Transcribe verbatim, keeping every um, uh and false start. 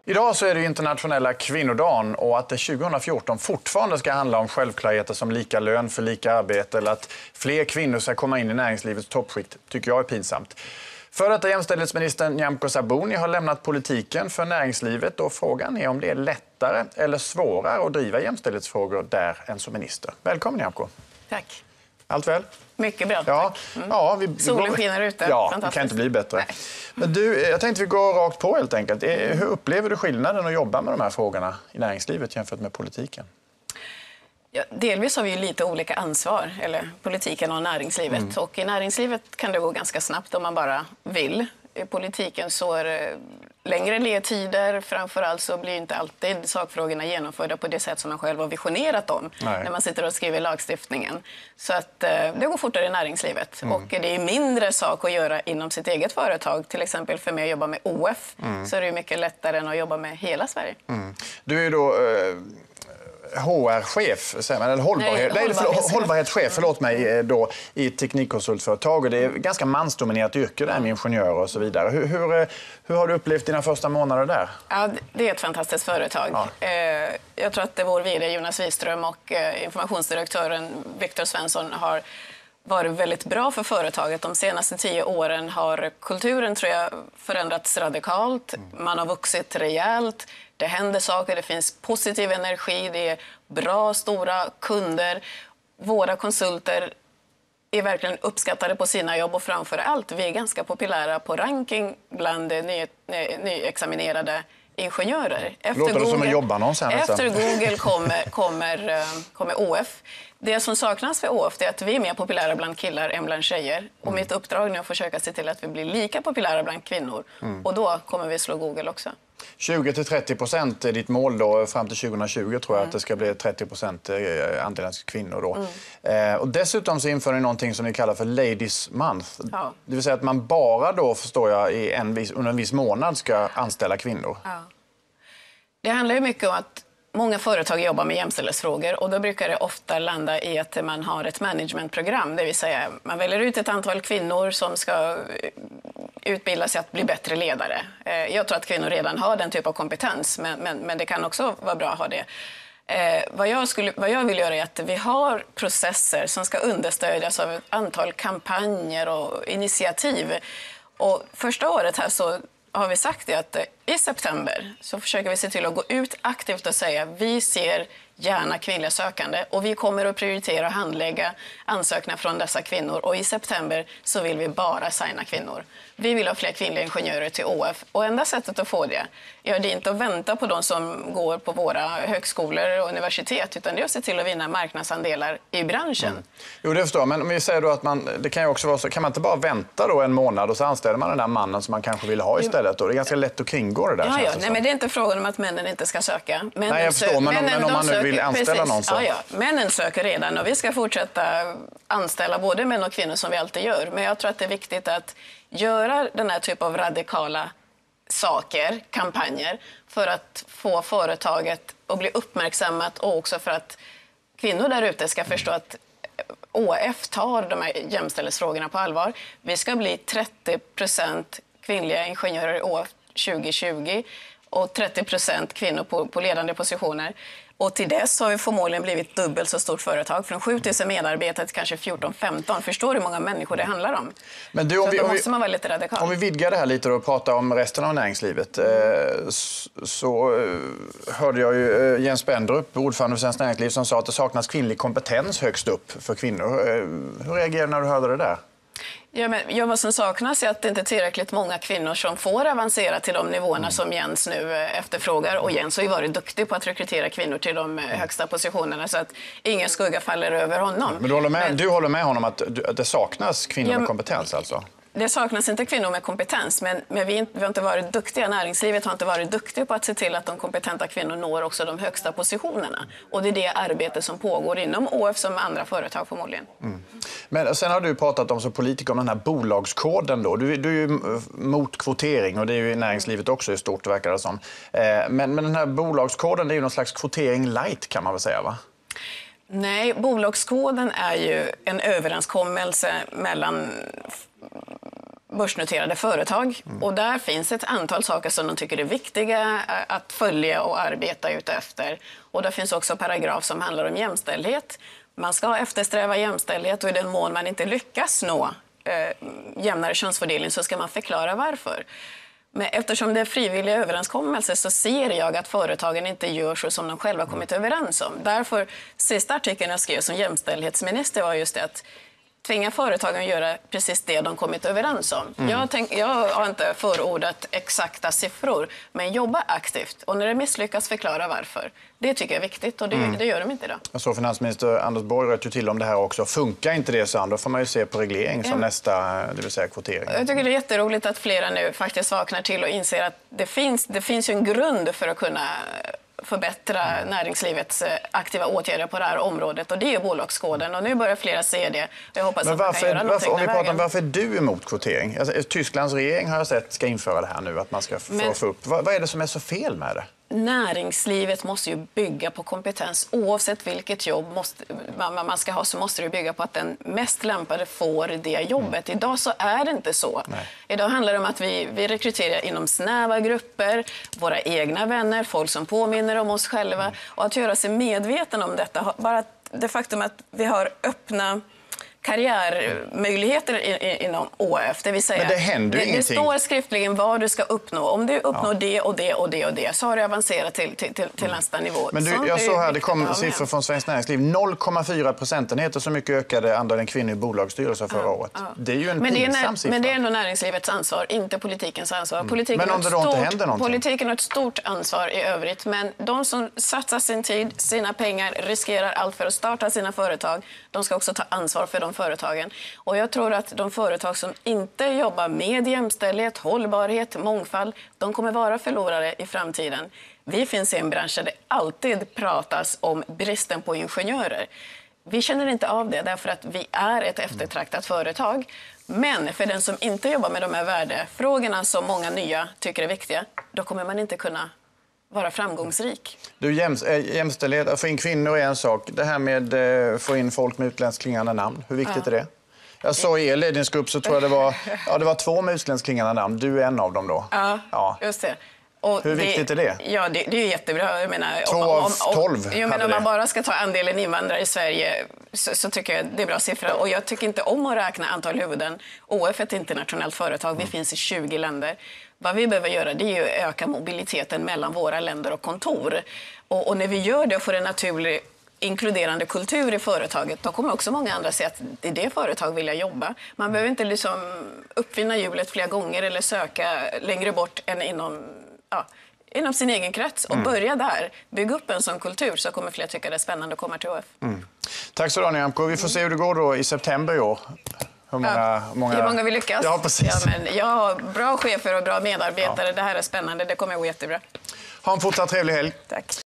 Idag så är det internationella kvinnodagen och att det tjugohundrafjorton fortfarande ska handla om självklarheter som lika lön för lika arbete eller att fler kvinnor ska komma in i näringslivets toppskikt tycker jag är pinsamt. För detta jämställdhetsministern Nyamko Sabuni har lämnat politiken för näringslivet och frågan är om det är lättare eller svårare att driva jämställdhetsfrågor där än som minister. Välkommen Nyamko. Tack. Allt väl? Mycket bra, ja. tack. Mm. Ja, vi, vi Solen går... skiner ute. Ja, det kan inte bli bättre. Nej. Men du, jag tänkte vi går rakt på helt enkelt. Hur upplever du skillnaden att jobba med de här frågorna i näringslivet jämfört med politiken? Ja, delvis har vi ju lite olika ansvar, eller politiken och näringslivet. Mm. Och i näringslivet kan det gå ganska snabbt om man bara vill. I politiken så är det längre ledtider. Framförallt så blir inte alltid sakfrågorna genomförda på det sätt som man själv har visionerat om. Nej. När man sitter och skriver lagstiftningen. Så att eh, det går fortare i näringslivet. Mm. Och det är mindre sak att göra inom sitt eget företag. Till exempel för mig att jobba med O F mm. så är det mycket lättare än att jobba med hela Sverige. Mm. Du är ju då... Eh... H R-chef, eller hållbarhet, Nej, hållbarhetschef, hållbarhetschef förlåt mig, då, i ett teknikkonsultföretag. Och det är ett ganska mansdominerat yrke där med ingenjörer och så vidare. Hur, hur, hur har du upplevt dina första månader där? Ja, det är ett fantastiskt företag. Ja. Jag tror att vår vd Jonas Wiström och informationsdirektören Viktor Svensson har varit väldigt bra för företaget. De senaste tio åren har kulturen tror jag förändrats radikalt. Man har vuxit rejält. Det händer saker, det finns positiv energi, det är bra, stora kunder. Våra konsulter är verkligen uppskattade på sina jobb och framför allt, vi är ganska populära på ranking bland ny, nyexaminerade ingenjörer. Efter Låter Google, det som en jobbannons här nästan. Efter Google kommer, kommer, kommer O F. Det som saknas för O F är att vi är mer populära bland killar än bland tjejer. Mm. Och mitt uppdrag nu är att försöka se till att vi blir lika populära bland kvinnor. Mm. Och då kommer vi slå Google också. tjugo till trettio procent är ditt mål då, fram till tjugohundratjugo tror jag mm. att det ska bli trettio procent andelen kvinnor då. Mm. Eh, och dessutom så inför ni någonting som ni kallar för Ladies Month. Ja. Det vill säga att man bara då, förstår jag, i en viss, under en viss månad ska anställa kvinnor. Ja. Det handlar ju mycket om att många företag jobbar med jämställdhetsfrågor och då brukar det ofta landa i att man har ett managementprogram. Det vill säga man väljer ut ett antal kvinnor som ska utbilda sig att bli bättre ledare. Jag tror att kvinnor redan har den typ av kompetens men, men, men det kan också vara bra att ha det. Eh, vad, jag skulle, vad jag vill göra är att vi har processer som ska understödjas av ett antal kampanjer och initiativ. Och första året här så har vi sagt det att i september så försöker vi se till att gå ut aktivt och säga vi ser gärna kvinnliga sökande och vi kommer att prioritera och handlägga ansökningar från dessa kvinnor och i september så vill vi bara signa kvinnor. Vi vill ha fler kvinnliga ingenjörer till O F och enda sättet att få det är det inte att vänta på de som går på våra högskolor och universitet utan det är att se till att vinna marknadsandelar i branschen. Mm. Jo, det förstår jag. Men om vi säger då att man, det kan ju också vara så, kan man inte bara vänta då en månad och så anställer man den där mannen som man kanske vill ha istället då? Det är ganska lätt att kringgå det där. Ja, ja. Nej, men det är inte frågan om att männen inte ska söka. Männen Nej, jag förstår, men om, men om man nu vill anställa precis. någon så... Ja, ja. Männen söker redan och vi ska fortsätta anställa både män och kvinnor som vi alltid gör. Men jag tror att det är viktigt att göra den här typen av radikala saker, kampanjer, för att få företaget att bli uppmärksammat och också för att kvinnor där ute ska förstå att O F tar de här jämställdhetsfrågorna på allvar. Vi ska bli trettio procent kvinnliga ingenjörer i O F tjugo tjugo och trettio procent kvinnor på, på ledande positioner. Och till dess har vi förmodligen blivit dubbelt så stort företag. Från sju tusen medarbetare till kanske fjorton femton. Förstår du hur många människor det handlar om? Men du, om vi, då måste man vara lite radikal. Om vi vidgar det här lite och pratar om resten av näringslivet. Mm. Så hörde jag ju Jens Bendrup, ordförande för Svenskt Näringsliv, som sa att det saknas kvinnlig kompetens högst upp för kvinnor. Hur reagerade du när du hörde det där? Ja, men ja, vad som saknas är att det inte är tillräckligt många kvinnor som får avancera till de nivåerna mm. som Jens nu efterförfrågar. Och Jens har ju varit duktig på att rekrytera kvinnor till de mm. högsta positionerna så att ingen skugga faller över honom. Men du håller med, men, du håller med honom att, att det saknas kvinnor ja, med kompetens alltså? Det saknas inte kvinnor med kompetens, men, men vi, vi har inte varit duktiga. Näringslivet har inte varit duktiga på att se till att de kompetenta kvinnor når också de högsta positionerna. Och det är det arbete som pågår inom O F som andra företag förmodligen. Mm. Men sen har du pratat om som politiker om den här bolagskoden då. Du, du är ju mot kvotering och det är ju i näringslivet också i stort verkar det som. Men, men den här bolagskoden det är ju någon slags kvotering light kan man väl säga va? Nej, bolagskoden är ju en överenskommelse mellan börsnoterade företag. Mm. Och där finns ett antal saker som de tycker är viktiga att följa och arbeta utefter. Och där finns också paragraf som handlar om jämställdhet. Man ska eftersträva jämställdhet och i den mån man inte lyckas nå eh, jämnare könsfördelning så ska man förklara varför. Men eftersom det är frivilliga överenskommelser så ser jag att företagen inte gör så som de själva kommit överens om. Därför, sista artikeln jag skrev som jämställdhetsminister var just det att tvinga företagen att göra precis det de kommit överens om. Mm. Jag, tänk, jag har inte förordat exakta siffror, men jobba aktivt. Och när det misslyckas förklara varför. Det tycker jag är viktigt och det, mm. det gör de inte idag. Jag såg finansminister Anders Borg rött ju till om det här också. Funkar inte det så, då får man ju se på reglering som ja. nästa, det vill säga kvotering. Jag tycker det är jätteroligt att flera nu faktiskt vaknar till och inser att det finns, det finns ju en grund för att kunna förbättra mm. näringslivets aktiva åtgärder på det här området och det är bolagskoden och nu börjar flera se det. Jag hoppas Men att man kan göra varför, om vi pratar om varför är du du emot kvotering? Alltså, Tysklands regering har jag sett ska införa det här nu, att man ska få, Men, få upp. Vad, vad är det som är så fel med det? Näringslivet måste ju bygga på kompetens. Oavsett vilket jobb måste, man, man ska ha så måste det bygga på att den mest lämpade får det jobbet. Mm. Idag så är det inte så. Nej. Idag handlar det om att vi, vi rekryterar inom snäva grupper, våra egna vänner, folk som påminner om oss själva. Mm. Och att göra sig medveten om detta. Bara det faktum att vi har öppna karriärmöjligheter inom O F. Det vill säga, Men det händer ju det, ingenting. Det står skriftligen vad du ska uppnå. Om du uppnår ja. det och det och det och det så har du avancerat till, till, till, till nästa nivå. Men du, jag såg här, det kom siffror från Svenskt Näringsliv. noll komma fyra procentenheter så mycket ökade andelen kvinnor i bolagsstyrelser förra ja, året. Ja. Det är ju en men pinsam siffra. Men det är ändå näringslivets ansvar, inte politikens ansvar. Politiken men om det då stort, inte händer någonting? Politiken har ett stort ansvar i övrigt. Men de som satsar sin tid, sina pengar, riskerar allt för att starta sina företag, de ska också ta ansvar för de företagen. Och jag tror att de företag som inte jobbar med jämställdhet, hållbarhet, mångfald, de kommer vara förlorare i framtiden. Vi finns i en bransch där det alltid pratas om bristen på ingenjörer. Vi känner inte av det därför att vi är ett eftertraktat företag. Men för den som inte jobbar med de här värdefrågorna som många nya tycker är viktiga, då kommer man inte kunna vara framgångsrik. Du, jämställdhet, att få in kvinnor är en sak. Det här med att få in folk med utländskt klingande namn, hur viktigt ja. är det? Jag såg i er ledningsgrupp så tror jag det var, ja, det var två med utländskt klingande namn. Du är en av dem då. Ja, ja. just det. Och hur viktigt det, är det? Ja, det, det är jättebra. Jag menar, Två av tolv jag menar, om det. man bara ska ta andelen invandrare i Sverige så, så tycker jag det är bra siffra. Och jag tycker inte om att räkna antal huvuden. O F är ett internationellt företag. Vi mm. finns i tjugo länder. Vad vi behöver göra det är ju att öka mobiliteten mellan våra länder och kontor. Och, och när vi gör det och får en naturlig inkluderande kultur i företaget, då kommer också många andra säga att i det företag vill jag jobba. Man behöver inte liksom uppfinna hjulet flera gånger eller söka längre bort än inom, ja, inom sin egen krets. Och mm. börja där. Bygga upp en sån kultur så kommer fler tycka det är spännande att komma till O F. Mm. Tack så mycket, Nyamko. Vi får se hur det går då i september i år. Hur många, ja, många... hur många vi lyckas. Ja, precis. Ja, men jag har bra chefer och bra medarbetare. Ja. Det här är spännande. Det kommer att gå jättebra. Ha en fortsatt trevlig helg. Tack.